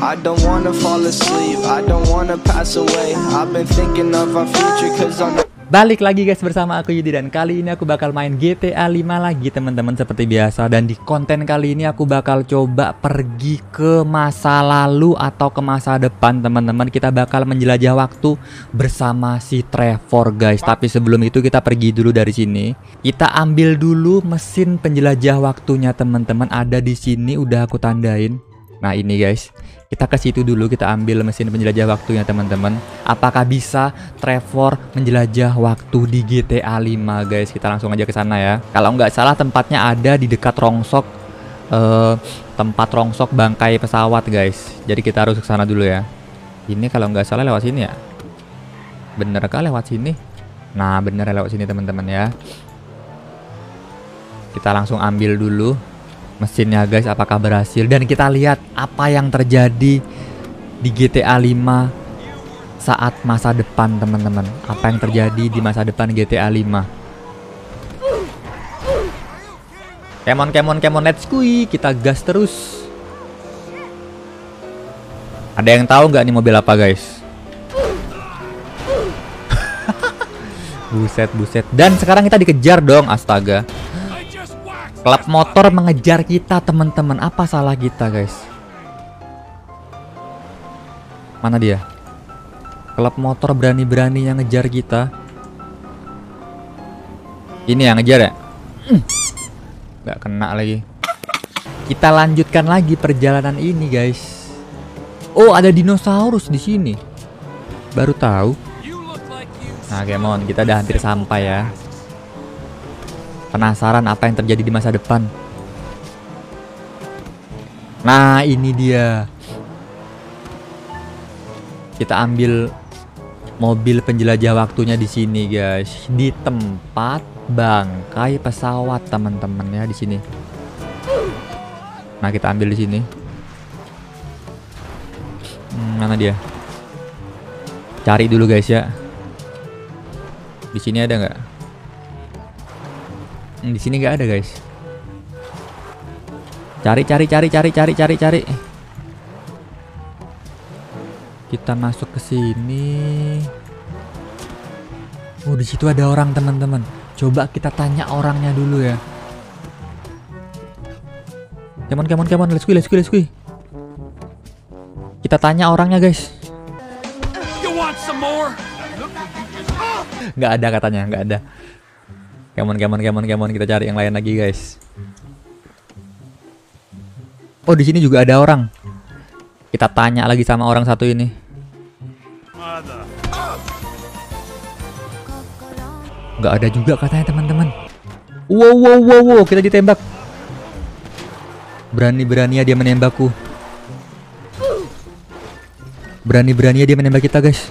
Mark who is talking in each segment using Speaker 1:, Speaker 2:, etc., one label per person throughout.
Speaker 1: I don't wanna fall asleep, I don't wanna pass away. I've been thinking of our future cause I'm
Speaker 2: Balik lagi guys bersama aku Yudi, dan kali ini aku bakal main GTA 5 lagi teman-teman seperti biasa. Dan di konten kali ini aku bakal coba pergi ke masa lalu atau ke masa depan teman-teman. Kita bakal menjelajah waktu bersama si Trevor guys. Tapi sebelum itu kita pergi dulu dari sini. Kita ambil dulu mesin penjelajah waktunya teman-teman, ada di sini udah aku tandain. Nah ini guys, kita ke situ dulu, kita ambil mesin penjelajah waktunya teman-teman. Apakah bisa Trevor menjelajah waktu di GTA 5 guys? Kita langsung aja ke sana ya. Kalau nggak salah tempatnya ada di dekat rongsok, tempat rongsok bangkai pesawat guys. Jadi kita harus ke sana dulu ya. Ini kalau nggak salah lewat sini ya. Bener kah lewat sini? Nah bener lewat sini teman-teman ya. Kita langsung ambil dulu mesinnya guys, apakah berhasil, dan kita lihat apa yang terjadi di GTA 5 saat masa depan teman-teman. Apa yang terjadi di masa depan GTA 5. Come on, let's go. Kita gas terus. Ada yang tahu nggak nih mobil apa guys? Buset. Dan sekarang kita dikejar dong, astaga. Klub motor mengejar kita teman-teman. Apa salah kita guys? Mana dia? Klub motor berani-berani yang ngejar kita. Ini yang ngejar ya? Nggak kena lagi. Kita lanjutkan lagi perjalanan ini guys. Oh ada dinosaurus di sini. Baru tahu. Nah come on, kita udah hampir sampai ya. Penasaran apa yang terjadi di masa depan. Nah ini dia. Kita ambil mobil penjelajah waktunya di sini guys, di tempat bangkai pesawat teman-teman ya, di sini. Nah kita ambil di sini. Mana dia? Cari dulu guys ya. Di sini ada nggak? Di sini nggak ada guys. Cari. Kita masuk ke sini. Oh di situ ada orang teman-teman. Coba kita tanya orangnya dulu ya. Come on, let's go. Kita tanya orangnya guys. Nggak ada katanya, nggak ada. Come on, kita cari yang lain lagi guys. Oh di sini juga ada orang. Kita tanya lagi sama orang satu ini. Nggak ada juga katanya teman-teman. Wow, kita ditembak. Berani-beraninya dia menembakku. Berani-beraninya dia menembak kita guys.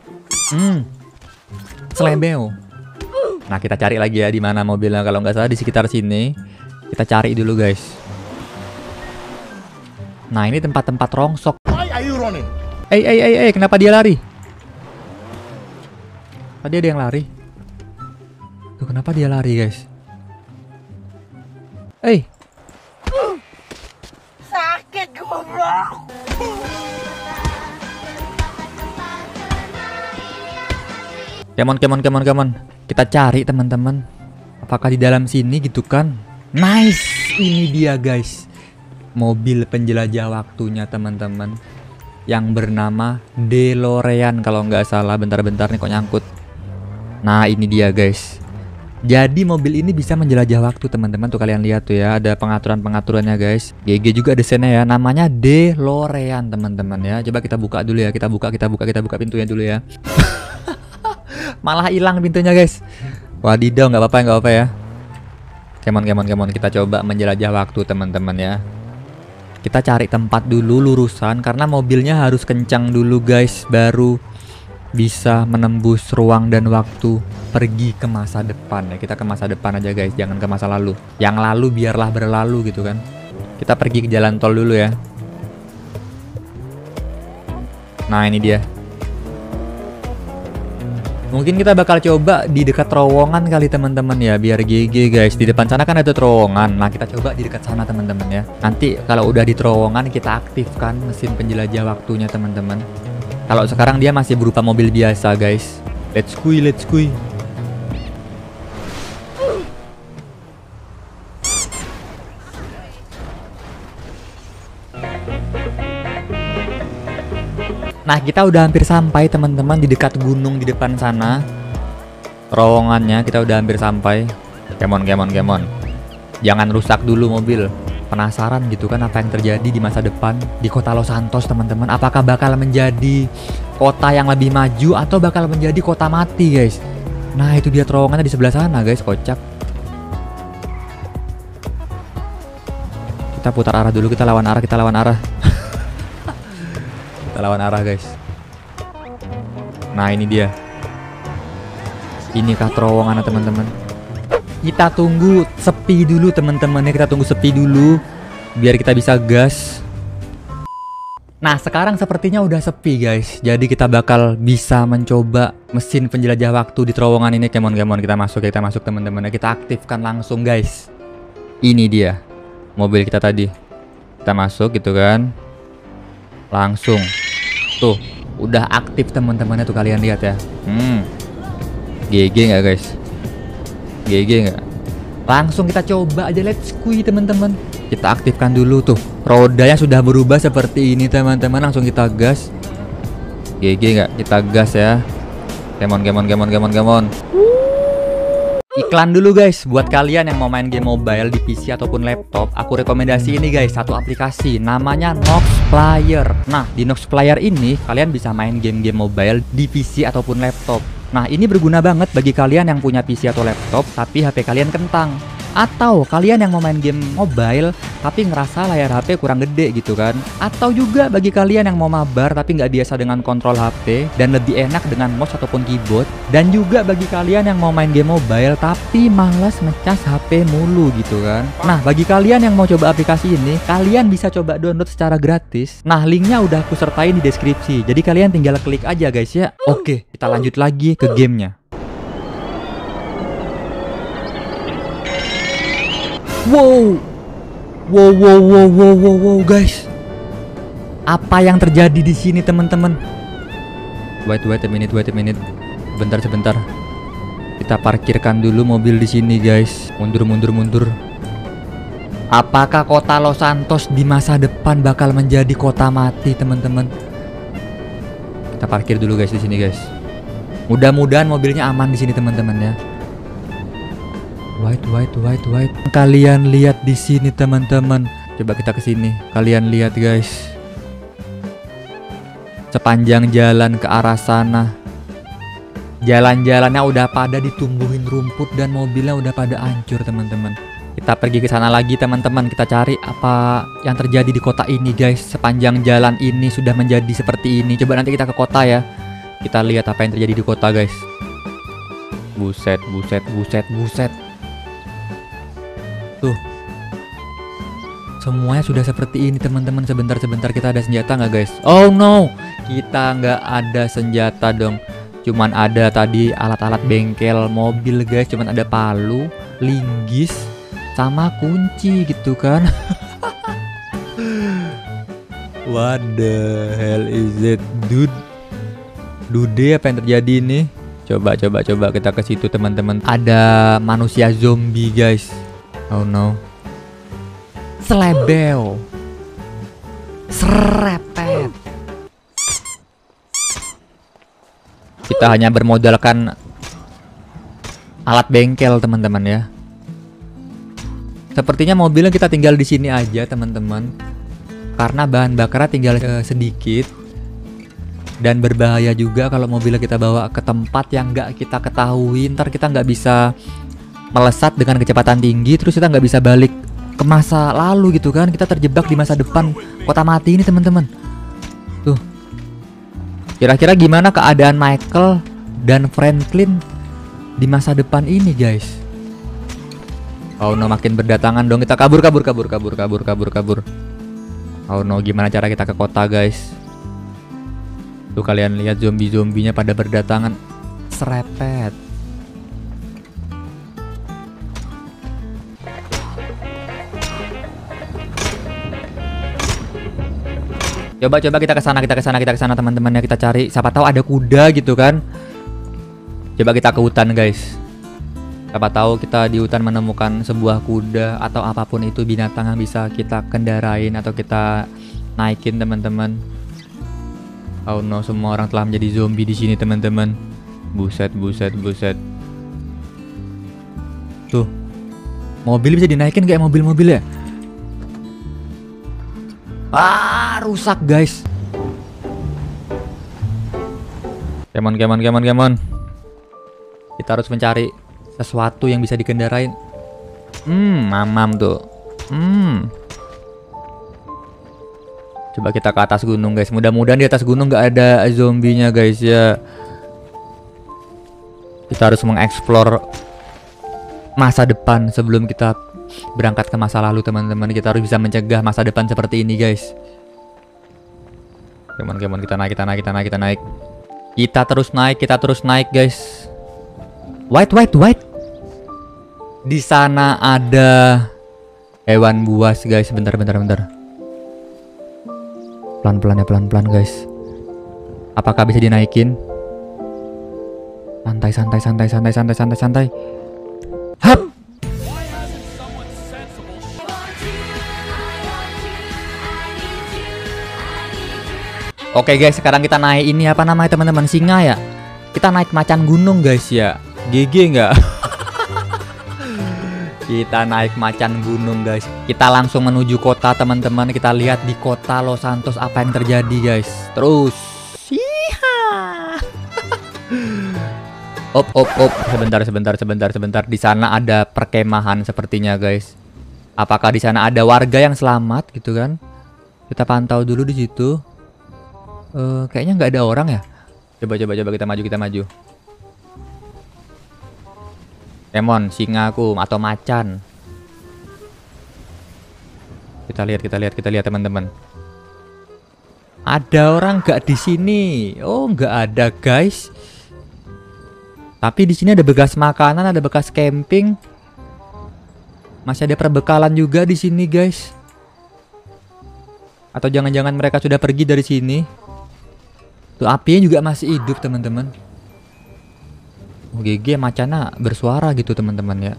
Speaker 2: Selembeo. Nah kita cari lagi ya di mana mobilnya. Kalau nggak salah di sekitar sini. Kita cari dulu guys. Nah ini tempat-tempat rongsok. Kenapa dia lari? Tadi ada yang lari. Tuh kenapa dia lari guys?
Speaker 3: Sakit gua bro.
Speaker 2: Come on. Kita cari teman-teman. Apakah di dalam sini gitu kan? Nice, ini dia guys. Mobil penjelajah waktunya teman-teman. Yang bernama DeLorean kalau nggak salah. Bentar nih kok nyangkut. Nah ini dia guys. Jadi mobil ini bisa menjelajah waktu teman-teman. Tuh kalian lihat tuh ya. Ada pengaturannya guys. GG juga desainnya ya. Namanya DeLorean teman-teman ya. Coba kita buka dulu ya. Kita buka pintunya dulu ya. Malah hilang pintunya guys. Wadidaw, nggak apa-apa ya. Come on, kita coba menjelajah waktu teman-teman ya. Kita cari tempat dulu lurusan karena mobilnya harus kencang dulu guys, baru bisa menembus ruang dan waktu pergi ke masa depan ya. Kita ke masa depan aja guys, jangan ke masa lalu. Yang lalu biarlah berlalu gitu kan. Kita pergi ke jalan tol dulu ya. Nah ini dia. Mungkin kita bakal coba di dekat terowongan kali teman-teman ya, biar GG guys. Di depan sana kan ada terowongan. Nah, kita coba di dekat sana teman-teman ya. Nanti kalau udah di terowongan kita aktifkan mesin penjelajah waktunya teman-teman. Kalau sekarang dia masih berupa mobil biasa guys. Let's go, let's go. Nah, kita udah hampir sampai teman-teman di dekat gunung di depan sana. Terowongannya kita udah hampir sampai. Come on. Jangan rusak dulu mobil. Penasaran gitu kan apa yang terjadi di masa depan di kota Los Santos teman-teman. Apakah bakal menjadi kota yang lebih maju atau bakal menjadi kota mati guys. Nah, itu dia terowongannya di sebelah sana guys, kocak. Kita putar arah dulu, kita lawan arah. Kita lawan arah guys. Nah, ini dia. Inikah terowongannya teman-teman. Kita tunggu sepi dulu teman-teman ya. Kita tunggu sepi dulu biar kita bisa gas. Nah, sekarang sepertinya udah sepi guys. Jadi kita bakal bisa mencoba mesin penjelajah waktu di terowongan ini. Come on. Kita masuk teman-teman ya. Kita aktifkan langsung guys. Ini dia mobil kita tadi. Kita masuk gitu kan. Langsung. Tuh, udah aktif teman-temannya tuh, kalian lihat ya. GG nggak guys? GG nggak? Langsung kita coba aja, let's go teman-teman. Kita aktifkan dulu tuh. Rodanya sudah berubah seperti ini teman-teman. Langsung kita gas. GG nggak? Kita gas ya. Come on. Iklan dulu guys, buat kalian yang mau main game mobile di PC ataupun laptop, aku rekomendasi ini guys, satu aplikasi namanya Noxplayer. Nah, di Noxplayer ini kalian bisa main game-game mobile di PC ataupun laptop. Nah, ini berguna banget bagi kalian yang punya PC atau laptop tapi HP kalian kentang. Atau kalian yang mau main game mobile tapi ngerasa layar HP kurang gede gitu kan. Atau juga bagi kalian yang mau mabar tapi nggak biasa dengan kontrol HP dan lebih enak dengan mouse ataupun keyboard. Dan juga bagi kalian yang mau main game mobile tapi malas ngecas HP mulu gitu kan. Nah, bagi kalian yang mau coba aplikasi ini, kalian bisa coba download secara gratis. Nah, linknya udah aku sertain di deskripsi. Jadi kalian tinggal klik aja guys ya. Oke, kita lanjut lagi ke gamenya. Wow guys. Apa yang terjadi di sini teman-teman? Wait a minute. Sebentar. Kita parkirkan dulu mobil di sini guys. Mundur. Apakah kota Los Santos di masa depan bakal menjadi kota mati teman-teman? Kita parkir dulu guys di sini guys. Mudah-mudahan mobilnya aman di sini teman-teman ya. Wait. Kalian lihat di sini teman-teman. Coba kita ke sini. Kalian lihat guys. Sepanjang jalan ke arah sana, jalan-jalannya udah pada ditumbuhin rumput dan mobilnya udah pada hancur teman-teman. Kita pergi ke sana lagi teman-teman. Kita cari apa yang terjadi di kota ini guys. Sepanjang jalan ini sudah menjadi seperti ini. Coba nanti kita ke kota ya. Kita lihat apa yang terjadi di kota guys. Buset. Tuh, semuanya sudah seperti ini teman-teman. Sebentar kita ada senjata nggak guys? Oh no, kita nggak ada senjata dong. Cuman ada tadi alat-alat bengkel mobil guys. Cuman ada palu, linggis, sama kunci gitu kan. What the hell is it, dude? Apa yang terjadi ini? Coba kita ke situ teman-teman. Ada manusia zombie guys. Oh no. Selebel. Serepet. Kita hanya bermodalkan alat bengkel teman-teman ya. Sepertinya mobilnya kita tinggal di sini aja teman-teman. Karena bahan bakarnya tinggal sedikit. Dan berbahaya juga kalau mobilnya kita bawa ke tempat yang nggak kita ketahui. Ntar kita nggak bisa melesat dengan kecepatan tinggi, terus kita nggak bisa balik ke masa lalu gitu kan. Kita terjebak di masa depan kota mati ini teman-teman. Tuh, kira-kira gimana keadaan Michael dan Franklin di masa depan ini guys? Oh no, makin berdatangan dong. Kita kabur. Oh no, gimana cara kita ke kota guys? Tuh kalian lihat zombie-zombinya pada berdatangan. serepet. Coba kita ke sana teman-teman ya, kita cari. Siapa tahu ada kuda gitu kan. Coba kita ke hutan guys. Siapa tahu kita di hutan menemukan sebuah kuda atau apapun itu binatang yang bisa kita kendarain atau kita naikin teman-teman. Oh no, semua orang telah menjadi zombie di sini teman-teman. Buset. Tuh. Mobil bisa dinaikin kayak mobil-mobil ya? Rusak guys. Come on. Kita harus mencari sesuatu yang bisa dikendarain. Mamam tuh. Coba kita ke atas gunung guys. Mudah-mudahan di atas gunung nggak ada zombinya guys ya. Kita harus mengeksplor masa depan sebelum kita berangkat ke masa lalu teman-teman. Kita harus bisa mencegah masa depan seperti ini guys. Come on, kita naik. Kita terus naik guys. Wait. Di sana ada hewan buas guys. Bentar. Pelan-pelan guys. Apakah bisa dinaikin? Santai. Hap. Oke guys, sekarang kita naik ini apa namanya teman-teman, singa ya. Kita naik macan gunung guys ya. GG nggak? Kita naik macan gunung guys. Kita langsung menuju kota teman-teman. Kita lihat di kota Los Santos apa yang terjadi guys. Terus. Op. Sebentar. Di sana ada perkemahan sepertinya guys. Apakah di sana ada warga yang selamat gitu kan? Kita pantau dulu di situ. Kayaknya nggak ada orang ya. Coba kita maju. Emon, singaku atau macan. Kita lihat teman-teman. Ada orang nggak di sini? Oh, nggak ada guys. Tapi di sini ada bekas makanan, ada bekas camping. Masih ada perbekalan juga di sini guys. Atau jangan-jangan mereka sudah pergi dari sini. Tuh apinya juga masih hidup teman-teman. GG macannya bersuara gitu teman-teman ya.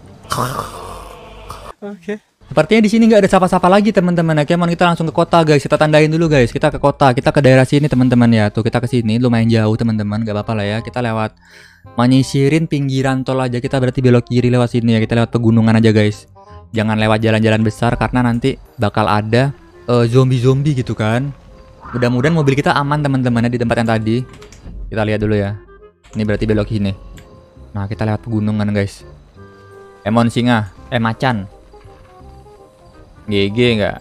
Speaker 2: Oke. Sepertinya di sini nggak ada siapa-siapa lagi teman-teman. Oke, kita langsung ke kota guys. Kita tandain dulu guys. Kita ke kota. Kita ke daerah sini teman-teman ya. Tuh kita ke sini lumayan jauh teman-teman. Gak apa-apa lah ya. Kita lewat menyisirin pinggiran tol aja. Kita berarti belok kiri lewat sini ya. Kita lewat pegunungan aja guys. Jangan lewat jalan-jalan besar karena nanti bakal ada zombie-zombie gitu kan. Mudah-mudahan mobil kita aman teman-teman ya di tempat yang tadi. Kita lihat dulu ya. Ini berarti belok sini. Nah, kita lewat pegunungan guys. Emon singa, macan. GG enggak?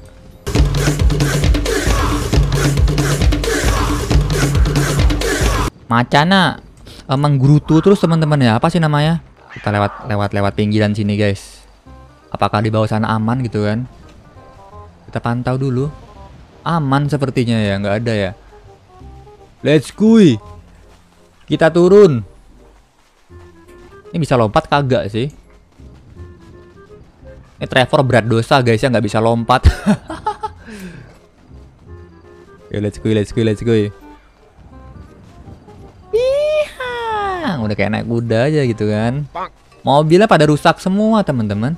Speaker 2: Macana menggerutu terus teman-teman ya. Apa sih namanya? Kita lewat pinggiran sini guys. Apakah di bawah sana aman gitu kan? Kita pantau dulu. Aman sepertinya ya, nggak ada ya. Let's go. Kita turun. Ini bisa lompat kagak sih? Ini Trevor berat dosa guys ya, nggak bisa lompat. Ya, let's go. Udah kayak naik kuda aja gitu kan. Mobilnya pada rusak semua teman-teman.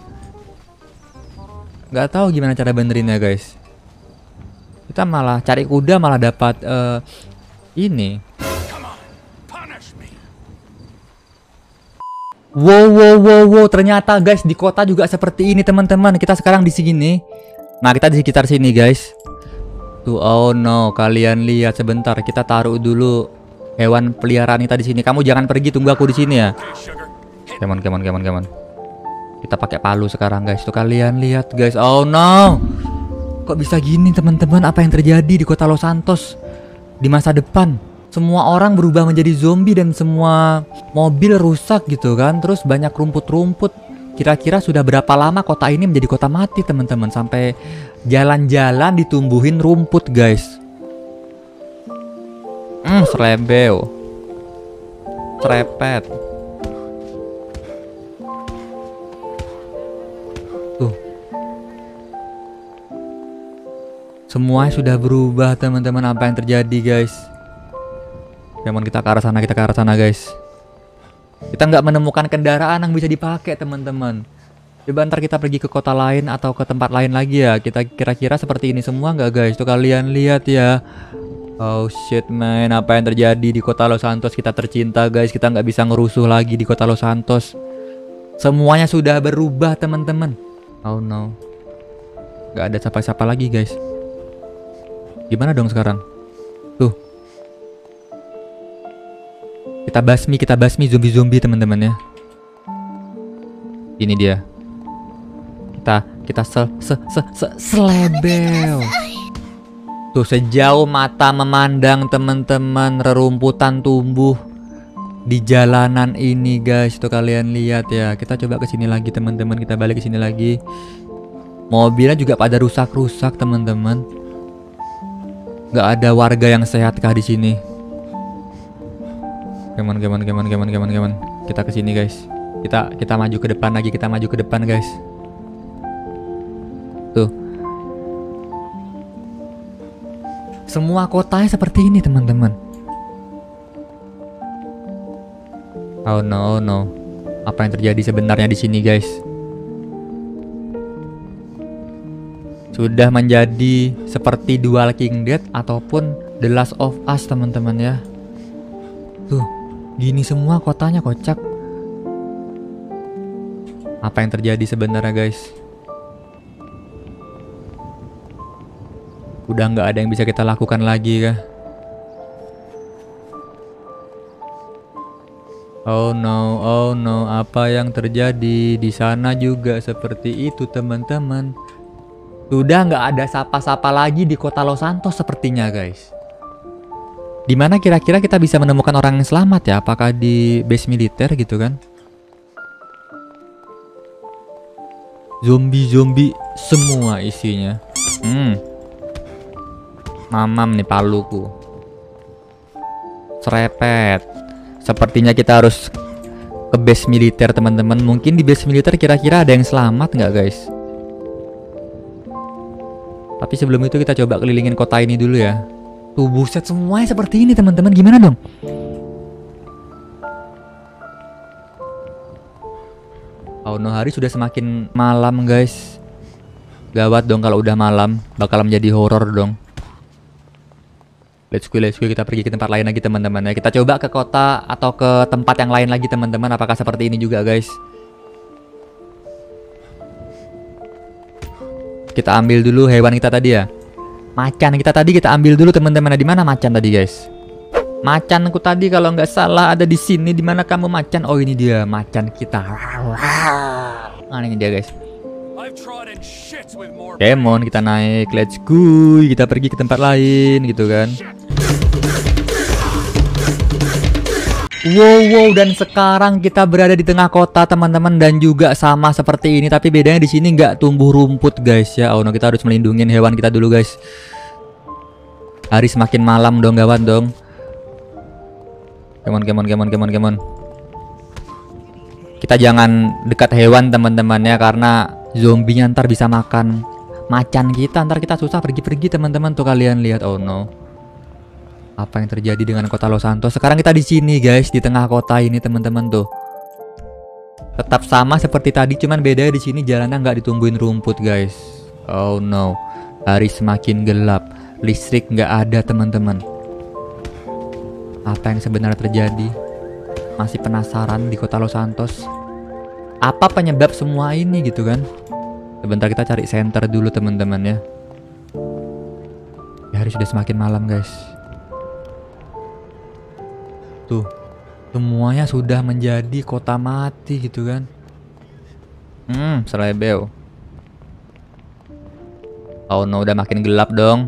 Speaker 2: Nggak tahu gimana cara benerinnya guys. Kita malah cari kuda malah dapat ini. Wow, ternyata guys di kota juga seperti ini teman-teman. Kita sekarang di sini. Nah, kita di sekitar sini guys. Tuh, oh no, kalian lihat sebentar. Kita taruh dulu hewan peliharaan kita di sini. Kamu jangan pergi, tunggu aku di sini ya. Come on. Kita pakai palu sekarang guys. Tuh kalian lihat guys. Oh no. Kok bisa gini teman-teman? Apa yang terjadi di kota Los Santos di masa depan? Semua orang berubah menjadi zombie dan semua mobil rusak gitu kan. Terus banyak rumput-rumput. Kira-kira sudah berapa lama kota ini menjadi kota mati teman-teman? Sampai jalan-jalan ditumbuhin rumput guys. Selebeo. Trepet. Tuh. Semuanya sudah berubah teman-teman. Apa yang terjadi guys? Namun kita ke arah sana, kita ke arah sana guys. Kita nggak menemukan kendaraan yang bisa dipakai teman-teman. Coba ntar kita pergi ke kota lain atau ke tempat lain lagi ya. Kita kira-kira seperti ini semua nggak guys? Tuh kalian lihat ya. Oh shit man, apa yang terjadi di kota Los Santos? Kita tercinta guys, kita nggak bisa ngerusuh lagi di kota Los Santos. Semuanya sudah berubah teman-teman. Oh no, nggak ada siapa-siapa lagi guys. Gimana dong sekarang? Tuh, kita basmi zombie-zombie teman-teman ya. Ini dia. Kita selebel. Tuh sejauh mata memandang teman-teman, rerumputan tumbuh di jalanan ini guys. Tuh kalian lihat ya. Kita coba ke sini lagi teman-teman, kita balik ke sini lagi. Mobilnya juga pada rusak-rusak teman-teman. Nggak ada warga yang sehat kah di sini? Come on. Kita ke sini guys. Kita maju ke depan lagi, kita maju ke depan guys. Tuh. Semua kotanya seperti ini teman-teman. Oh no. Apa yang terjadi sebenarnya di sini guys? Sudah menjadi seperti The Walking Dead ataupun The Last of Us teman-teman ya. Tuh, gini semua kotanya kocak. Apa yang terjadi sebenarnya guys? Udah nggak ada yang bisa kita lakukan lagi kah? Oh no, apa yang terjadi di sana juga seperti itu teman-teman. Sudah nggak ada sapa-sapa lagi di kota Los Santos sepertinya guys. Dimana kira-kira kita bisa menemukan orang yang selamat ya? Apakah di base militer gitu kan? Zombie semua isinya. Mamam nih paluku. Serepet. Sepertinya kita harus ke base militer teman-teman. Mungkin di base militer kira-kira ada yang selamat nggak guys? Tapi sebelum itu kita coba kelilingin kota ini dulu ya. Tuh buset, semuanya seperti ini teman-teman. Gimana dong? Oh no, hari sudah semakin malam guys. Gawat dong kalau udah malam. Bakal menjadi horor dong. Let's go, kita pergi ke tempat lain lagi teman-teman ya. Kita coba ke kota atau ke tempat yang lain lagi teman-teman. Apakah seperti ini juga guys? Kita ambil dulu hewan kita tadi ya. Macan kita tadi kita ambil dulu teman-teman. Di mana macan tadi guys? Macanku tadi kalau nggak salah ada di sini. Di mana kamu macan? Oh ini dia macan kita. Nah ini dia guys. Come on, kita naik. Let's go. Kita pergi ke tempat lain gitu kan. Wow, dan sekarang kita berada di tengah kota teman-teman, dan juga sama seperti ini, tapi bedanya di sini nggak tumbuh rumput guys ya. Oh no, kita harus melindungi hewan kita dulu guys. Hari semakin malam dong, gawat dong. Come on. Kita jangan dekat hewan teman-teman ya, karena zombinya ntar bisa makan macan kita. Ntar kita susah pergi-pergi teman-teman. Tuh kalian lihat, oh no. Apa yang terjadi dengan kota Los Santos? Sekarang kita di sini guys, di tengah kota ini teman-teman tuh. Tetap sama seperti tadi, cuman beda di sini jalannya nggak ditumbuhin rumput guys. Oh no, hari semakin gelap, listrik nggak ada teman-teman. Apa yang sebenarnya terjadi? Masih penasaran di kota Los Santos? Apa penyebab semua ini gitu kan? Sebentar kita cari center dulu teman-teman ya. Hari sudah semakin malam guys. Tuh, semuanya sudah menjadi kota mati gitu kan. Selebel. Oh no, udah makin gelap dong.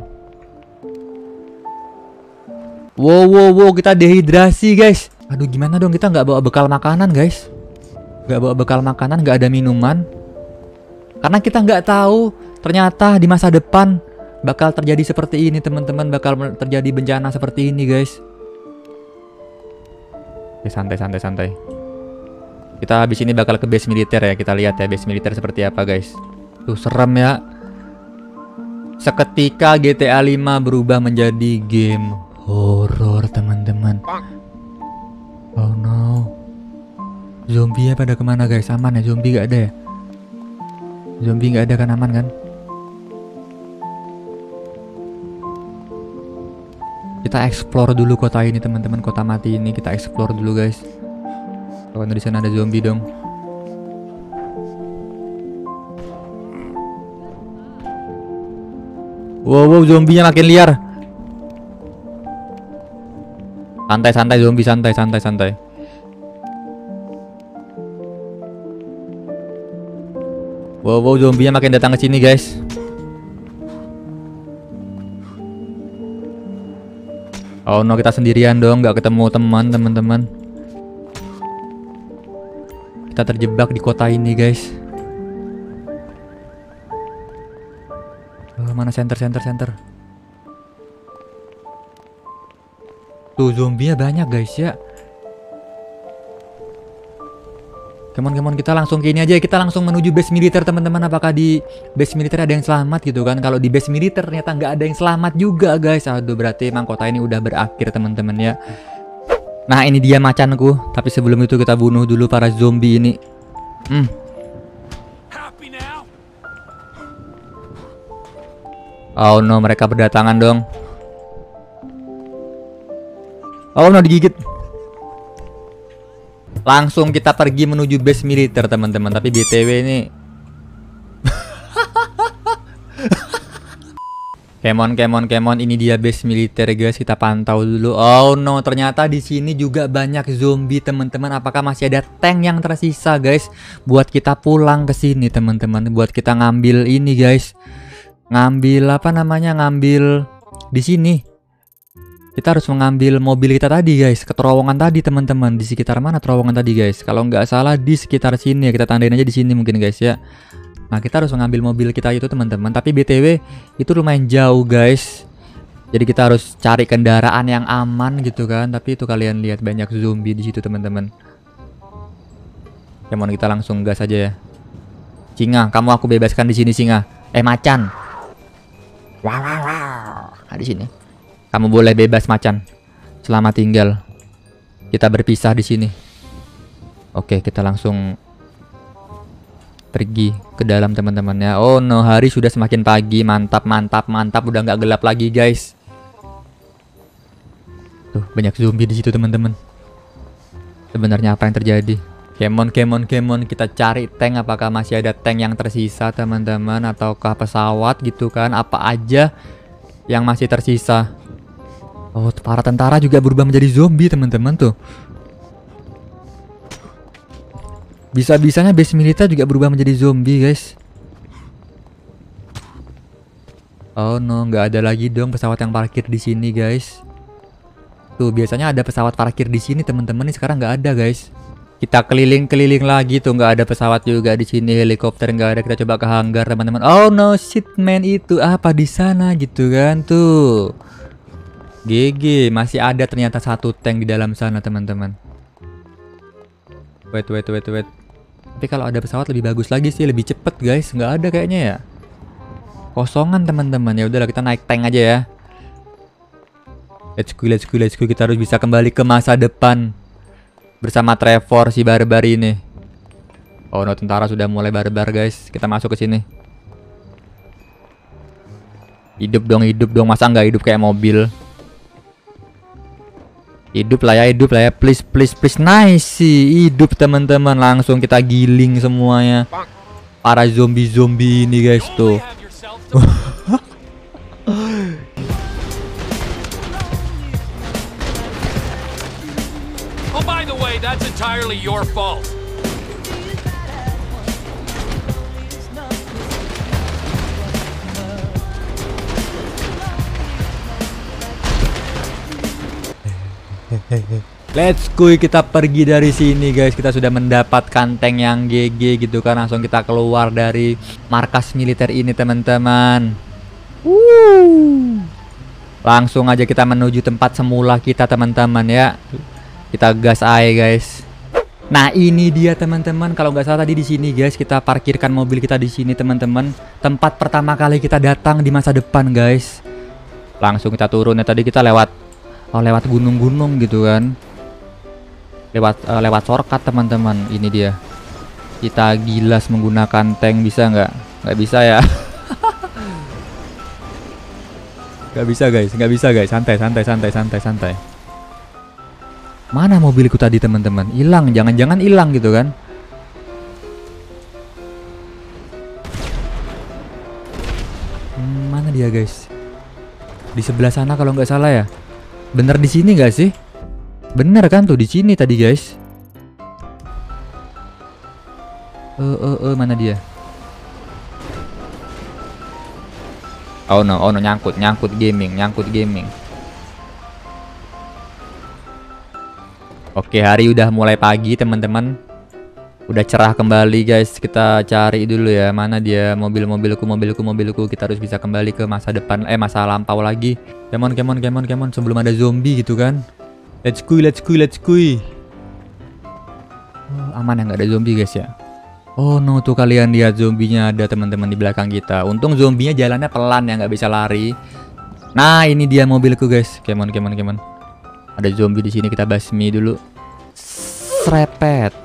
Speaker 2: Wow, kita dehidrasi guys. Aduh, gimana dong, kita nggak bawa bekal makanan guys. Nggak bawa bekal makanan, nggak ada minuman. Karena kita nggak tahu ternyata di masa depan bakal terjadi seperti ini teman-teman. Bakal terjadi bencana seperti ini guys. Oke, santai santai santai. Kita habis ini bakal ke base militer ya. Kita lihat ya base militer seperti apa guys. Tuh serem ya. Seketika GTA 5 berubah menjadi game horor teman-teman. Oh no. Zombie pada kemana guys? Aman ya? Zombie gak ada ya? Zombie gak ada kan? Aman kan? Kita explore dulu kota ini teman-teman. Kota mati ini kita explore dulu guys. Kalau di sana ada zombie dong. Wow, zombinya makin liar. Santai-santai zombie, santai. Wow, zombinya makin datang ke sini, guys. Oh no, kita sendirian dong, nggak ketemu teman-teman. Kita terjebak di kota ini, guys. Mana center. Tuh zombinya banyak guys ya. Come on, kita langsung ke ini aja. Kita langsung menuju base militer teman-teman. Apakah di base militer ada yang selamat gitu kan? Kalau di base militer ternyata nggak ada yang selamat juga guys. Aduh, berarti emang kota ini udah berakhir teman-teman ya. Nah ini dia macanku. Tapi sebelum itu kita bunuh dulu para zombie ini. Oh no, mereka berdatangan dong. Oh no, digigit. Langsung kita pergi menuju base militer teman-teman. Tapi BTW ini Come on, ini dia base militer guys. Kita pantau dulu. Oh no, ternyata di sini juga banyak zombie teman-teman. Apakah masih ada tank yang tersisa guys? Buat kita pulang ke sini teman-teman. Buat kita ngambil ini guys. Ngambil apa namanya? Ngambil di sini. Kita harus mengambil mobil kita tadi guys. Ke terowongan tadi teman-teman. Di sekitar mana terowongan tadi guys? Kalau nggak salah di sekitar sini ya. Kita tandain aja di sini mungkin guys ya. Nah kita harus mengambil mobil kita itu teman-teman. Tapi BTW itu lumayan jauh guys. Jadi kita harus cari kendaraan yang aman gitu kan. Tapi itu kalian lihat banyak zombie di situ teman-teman. Come on, kita langsung gas aja ya. Singa, kamu aku bebaskan di sini singa. Macan. Wow. Nah, di sini. Kamu boleh bebas macan. Selamat tinggal. Kita berpisah di sini. Oke, kita langsung pergi ke dalam teman-teman ya. Oh no, hari sudah semakin pagi. Mantap. Udah nggak gelap lagi guys. Tuh, banyak zombie di situ teman-teman. Sebenarnya apa yang terjadi? Come on. Kita cari tank. Apakah masih ada tank yang tersisa teman-teman? Ataukah pesawat gitu kan? Apa aja yang masih tersisa? Oh, para tentara juga berubah menjadi zombie teman-teman tuh. Bisa-bisanya base militer juga berubah menjadi zombie guys. Oh no, nggak ada lagi dong pesawat yang parkir di sini guys. Tuh biasanya ada pesawat parkir di sini teman-teman. Ini sekarang nggak ada guys. Kita keliling-keliling lagi tuh, nggak ada pesawat juga di sini, helikopter nggak ada. Kita coba ke hanggar teman-teman. Oh no, shit man, itu apa di sana gitu kan tuh. GG, masih ada ternyata satu tank di dalam sana teman-teman. Wait. Tapi kalau ada pesawat lebih bagus lagi sih, lebih cepet guys. Nggak ada kayaknya ya. Kosongan teman-teman. Ya udahlah, kita naik tank aja ya. Let's go. Kita harus bisa kembali ke masa depan bersama Trevor si barbar ini. Oh no, tentara sudah mulai barbar guys. Kita masuk ke sini. Hidup dong. Masa nggak hidup kayak mobil? Hidup lah ya, please. Nice sih, hidup teman-teman. Langsung kita giling semuanya. Para zombie ini guys tuh.
Speaker 4: Oh, by the way, that's entirely your fault.
Speaker 2: Let's go, kita pergi dari sini guys. Kita sudah mendapatkan tank yang GG gitu kan. Langsung kita keluar dari markas militer ini teman-teman. Langsung aja kita menuju tempat semula kita teman-teman ya. Kita gas aja guys. Nah ini dia teman-teman, kalau nggak salah tadi di sini guys kita parkirkan mobil kita di sini teman-teman. Tempat pertama kali kita datang di masa depan guys. Langsung kita turun ya, tadi kita lewat gunung-gunung gitu kan. Lewat shortcut teman-teman. Ini dia. Kita gilas menggunakan tank, bisa nggak? Nggak bisa ya. Nggak bisa guys. Santai. Mana mobilku tadi teman-teman? Hilang, jangan-jangan hilang gitu kan? Mana dia guys? Di sebelah sana kalau nggak salah ya. Bener di sini nggak sih? Bener kan tuh di sini tadi guys. Mana dia? Oh no, nyangkut gaming. Oke, hari udah mulai pagi teman-teman. Udah cerah kembali guys. Kita cari dulu ya, mana dia mobilku. Kita harus bisa kembali ke masa depan, masa lampau lagi. Come on, sebelum ada zombie gitu kan. Let's go. Aman ya, nggak ada zombie guys ya. Oh no, tuh kalian lihat zombinya ada teman-teman di belakang kita. Untung zombinya jalannya pelan ya, nggak bisa lari. Nah ini dia mobilku guys. Come on. Ada zombie di sini, kita basmi dulu. Serepet.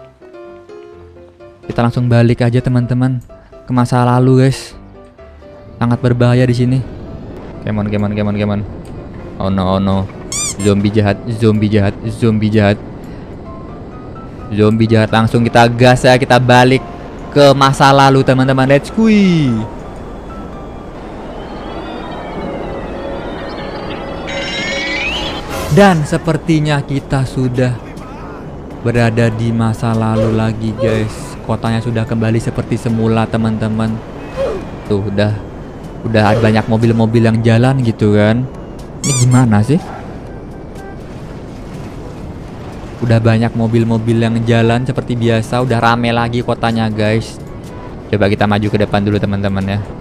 Speaker 2: Kita langsung balik aja teman-teman ke masa lalu guys. Sangat berbahaya di sini. Come on. Oh no. Zombie jahat. Langsung kita gas ya, kita balik ke masa lalu teman-teman. Let's go. Dan sepertinya kita sudah berada di masa lalu lagi guys. Kotanya sudah kembali seperti semula teman-teman. Tuh udah ada banyak mobil-mobil yang jalan gitu kan. Ini gimana sih? Udah banyak mobil-mobil yang jalan seperti biasa. Udah rame lagi kotanya guys. Coba kita maju ke depan dulu teman-teman ya.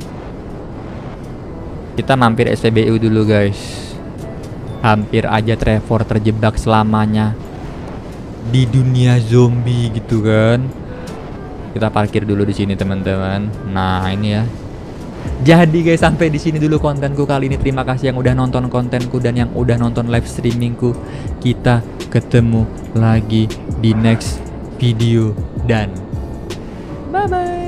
Speaker 2: Kita mampir SPBU dulu guys. Hampir aja Trevor terjebak selamanya di dunia zombie gitu kan. Kita parkir dulu di sini teman-teman. Nah ini ya. Jadi guys, sampai di sini dulu kontenku kali ini. Terima kasih yang udah nonton kontenku dan yang udah nonton live streamingku. Kita ketemu lagi di next video dan bye bye.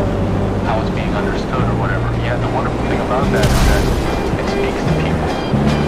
Speaker 5: Understood or whatever. Yeah, the wonderful thing about that is that it speaks to people.